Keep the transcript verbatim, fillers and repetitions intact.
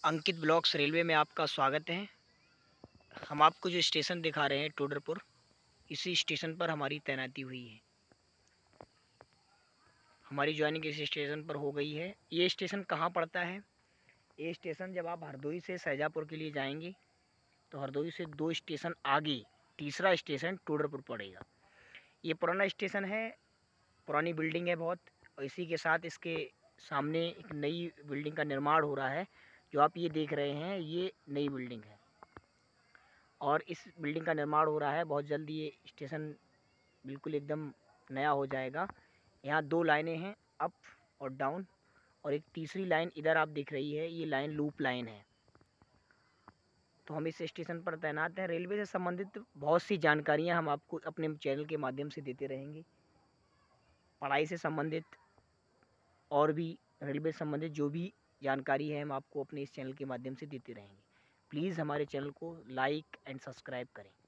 अंकित blocks railway में आपका स्वागत है। हम आपको जो स्टेशन दिखा रहे हैं टोडरपुर, इसी स्टेशन पर हमारी तैनाती हुई है। हमारी ज्वाइनिंग इस स्टेशन पर हो गई है। ये स्टेशन कहाँ पड़ता है? ये स्टेशन जब आप हरदोई से शाहजहाँपुर के लिए जाएंगे तो हरदोई से दो स्टेशन आगे तीसरा स्टेशन टोडरपुर पड़ेगा। ये पुराना स्टेशन है, पुरानी बिल्डिंग है बहुत, और इसी के साथ इसके सामने एक नई बिल्डिंग का निर्माण हो रहा है। जो आप ये देख रहे हैं ये नई बिल्डिंग है और इस बिल्डिंग का निर्माण हो रहा है। बहुत जल्दी ये स्टेशन बिल्कुल एकदम नया हो जाएगा। यहाँ दो लाइनें हैं, अप और डाउन, और एक तीसरी लाइन इधर आप दिख रही है, ये लाइन लूप लाइन है। तो हम इस स्टेशन पर तैनात हैं। रेलवे से संबंधित बहुत सी जानकारियाँ हम आपको अपने चैनल के माध्यम से देते रहेंगे। पढ़ाई से संबंधित और भी रेलवे से संबंधित जो भी जानकारी है हम आपको अपने इस चैनल के माध्यम से देते रहेंगे। प्लीज़ हमारे चैनल को लाइक एंड सब्सक्राइब करें।